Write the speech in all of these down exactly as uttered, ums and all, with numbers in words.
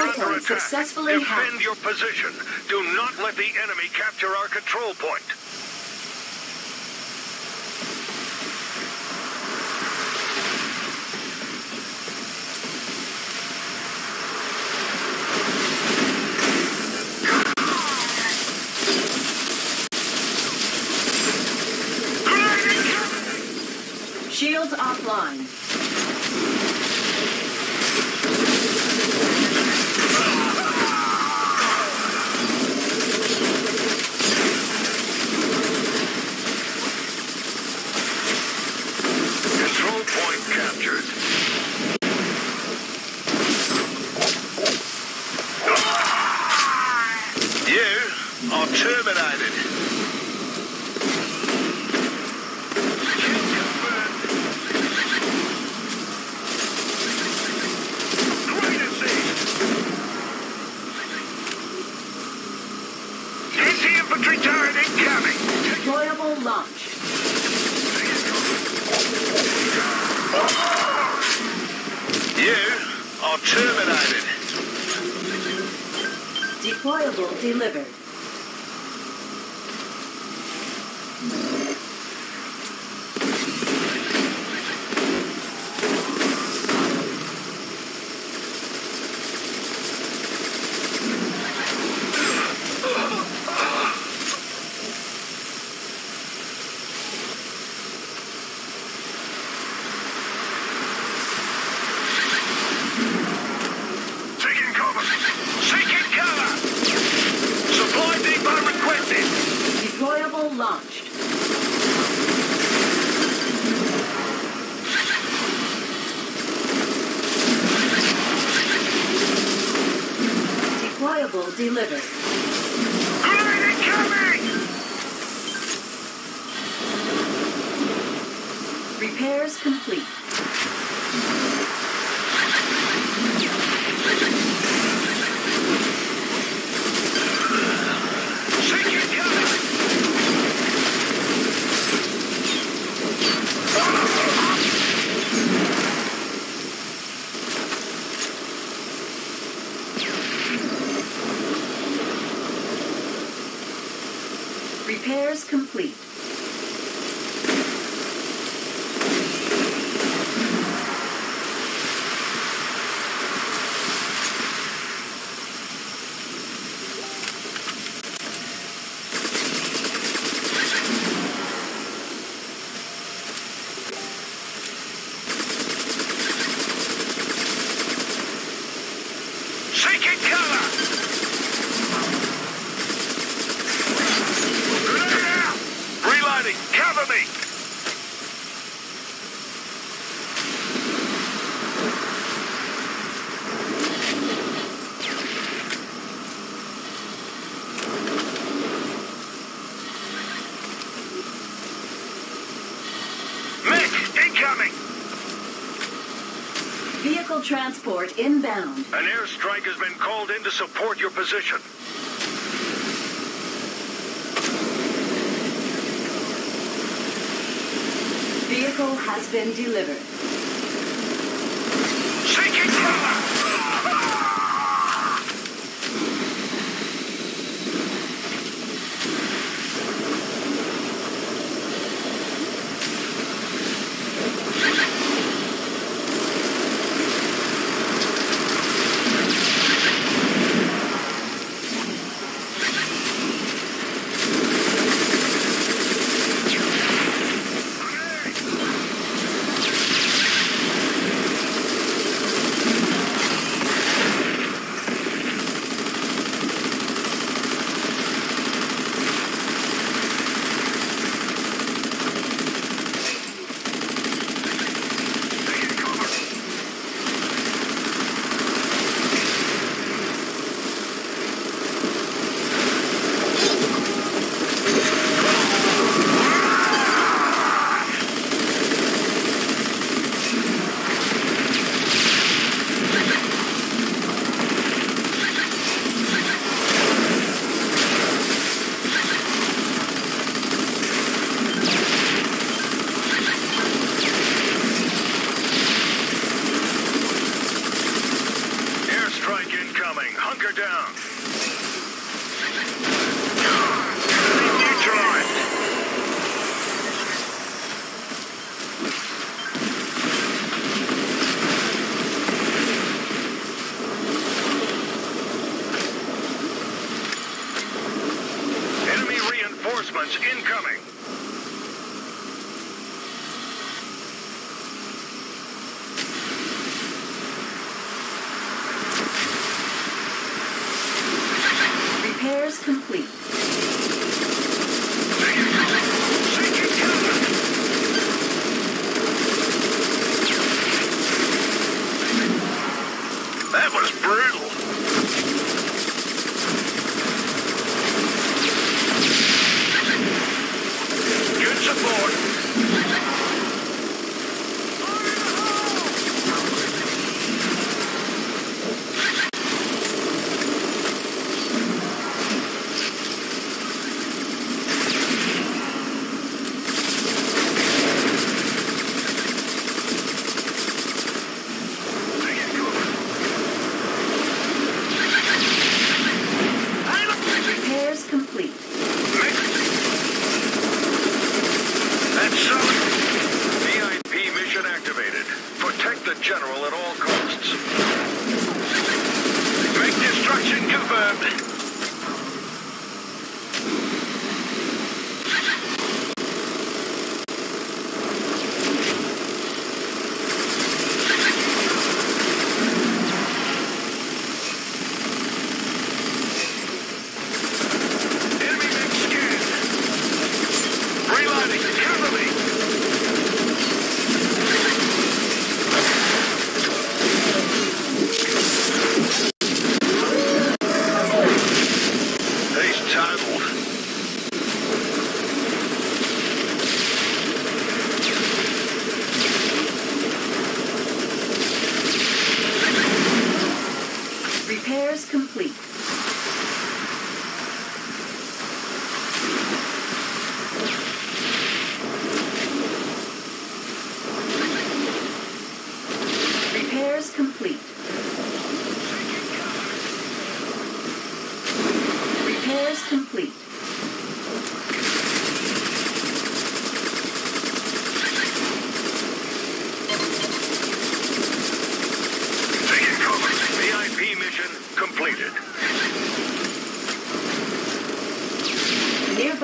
Hardpoint successfully hacked. Defend your position. Do not let the enemy capture our control point. Shields offline. Control point captured. You are terminated. Infantry turret incoming! Deployable launch. You are terminated. Deployable delivered. Deployable launched. Deployable delivered. Grenade incoming! Repairs complete. Repairs complete. Seeking cover! Grenade out! Reloading! Cover me! Mech incoming! Vehicle transport inbound. An airstrike has been called in to support your position. Vehicle has been delivered. Seeking cover!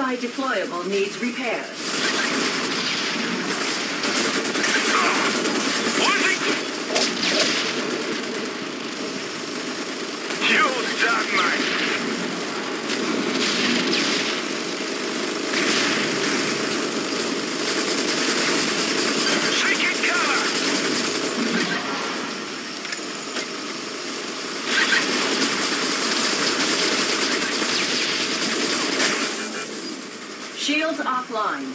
Nearby deployable needs repair. Losing! You done, mate! Seeking cover! Shields offline.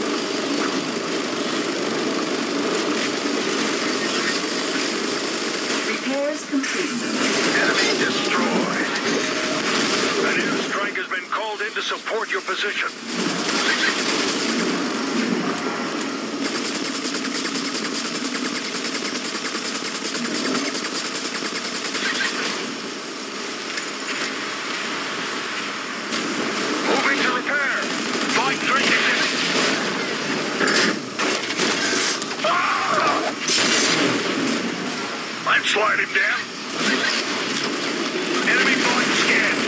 Repairs complete. Enemy destroyed. An airstrike has been called in to support your position. Moving to repair. Flight drinking. Ah! I'm sliding down. Enemy flight scanned.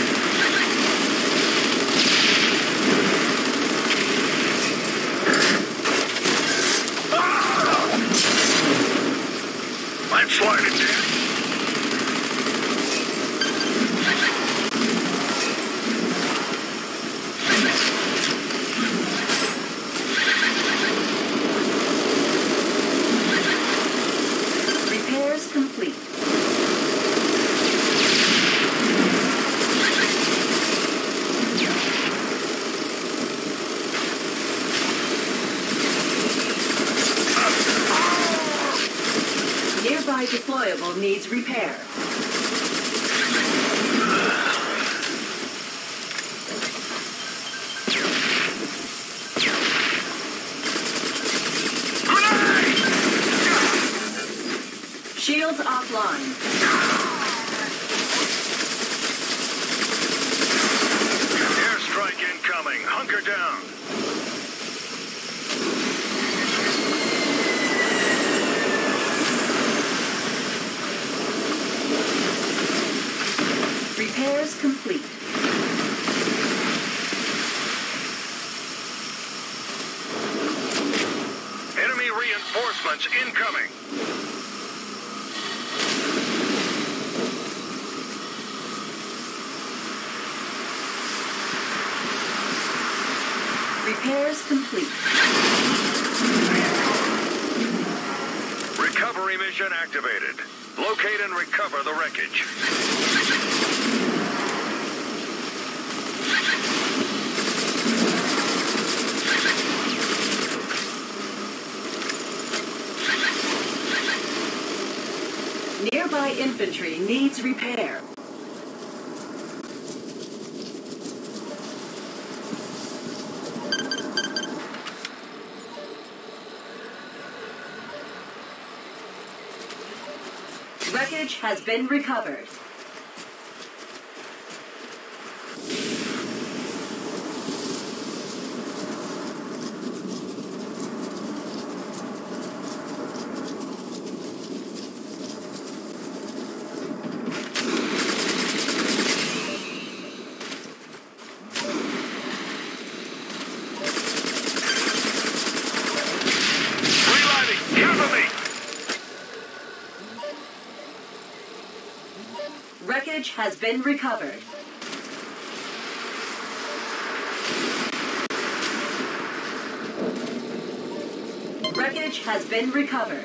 Ah! I'm sliding down. Repairs complete. Nearby deployable needs repair. Shields offline. Airstrike incoming. Hunker down. Repairs complete. Enemy reinforcements incoming. Repairs complete. Recovery mission activated. Locate and recover the wreckage. Nearby infantry needs repair. Wreckage has been recovered. Reloading! Cover me! Wreckage has been recovered. Wreckage has been recovered.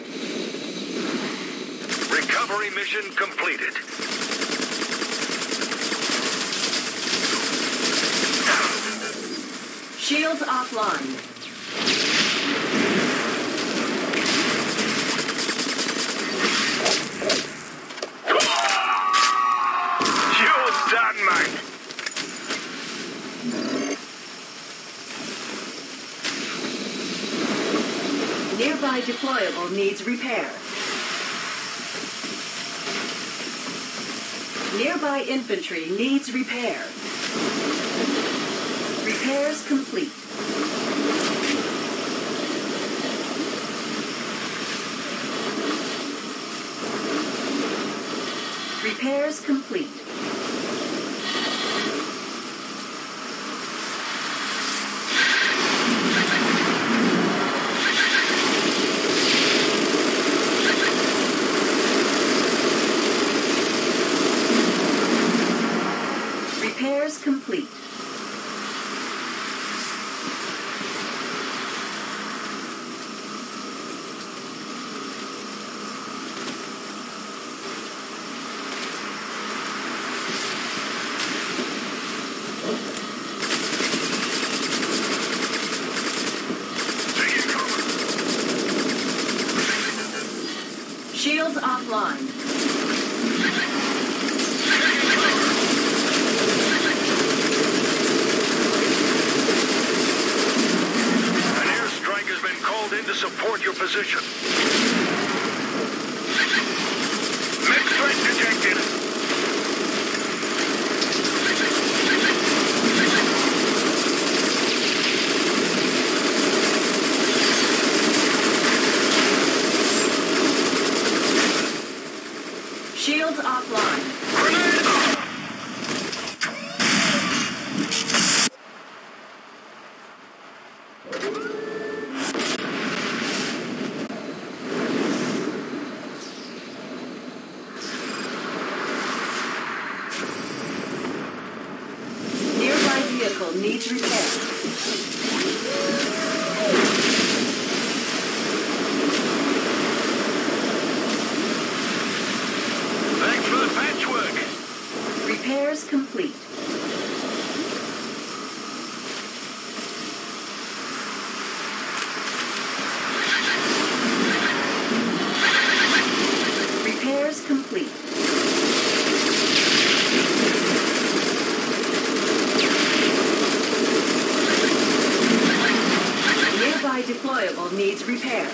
Recovery mission completed. Shields offline. You done, mate! Nearby deployable needs repair. Nearby infantry needs repair. Repairs complete. Repairs complete. Shields offline. An airstrike has been called in to support your position. Mixed threat detected. Shields offline. Grenade out! Nearby vehicle needs repair. Thanks for the patchwork. Repairs complete. Repairs complete. Nearby deployable needs repair.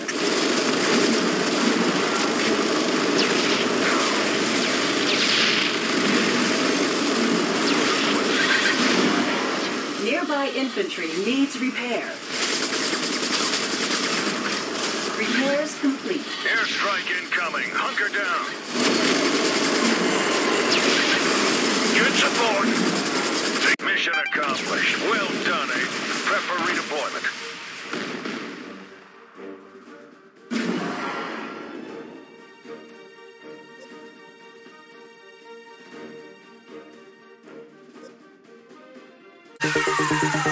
Nearby infantry needs repair. Repairs complete. Airstrike incoming. Hunker down. Good support. Mission accomplished. Well done, Aiden. Prep for redeployment. You